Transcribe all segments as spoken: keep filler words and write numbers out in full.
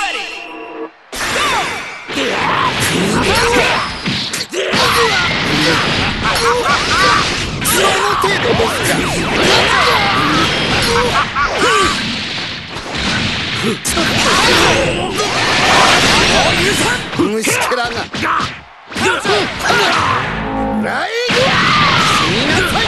虫けらがライブ死になさい。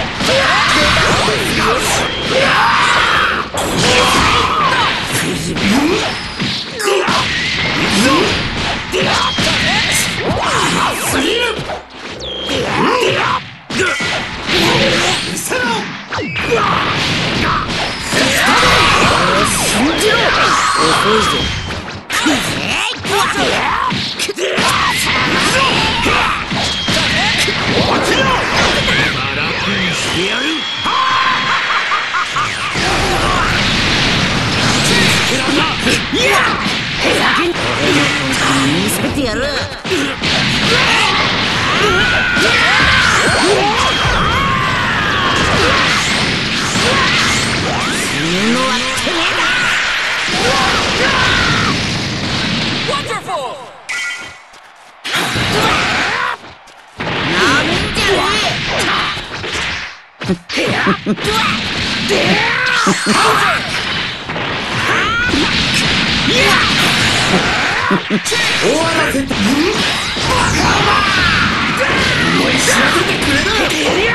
信じろ。遅いぞ。見せてやる。言うのはてめえだ。なめんじゃねえ。終わらせた。思い知らせてくれる。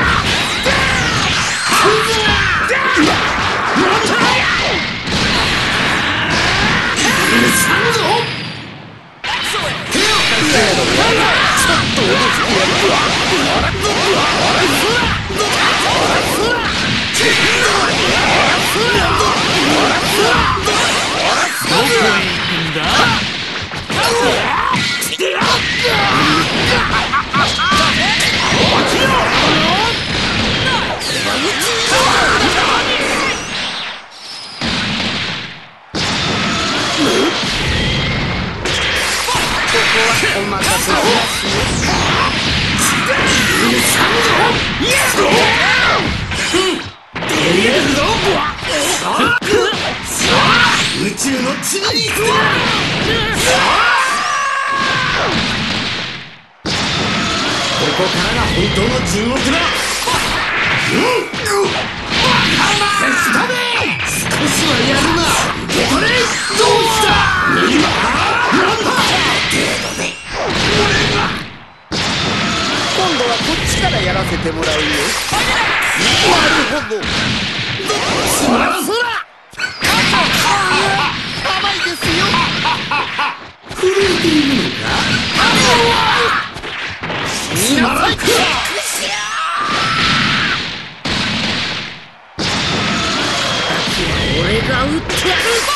お任せします宇宙の地に行くわ。ここからが本当の地獄だ。少しはやるな。これどうした今今度はこっちからやらせてもらうよ。なるほど。すまらそら甘いですよ。震えているのか。すまらんか。俺が撃ってやる。